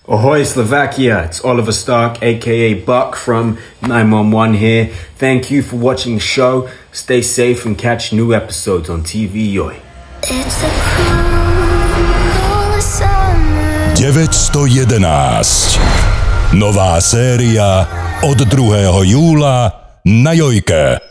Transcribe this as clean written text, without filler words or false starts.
Ahoy Slovakia, it's Oliver Stark aka Buck from 911 here. Thank you for watching the show. Stay safe and catch new episodes on TV Joj. 911. Nová séria od 2. júla na JOJke.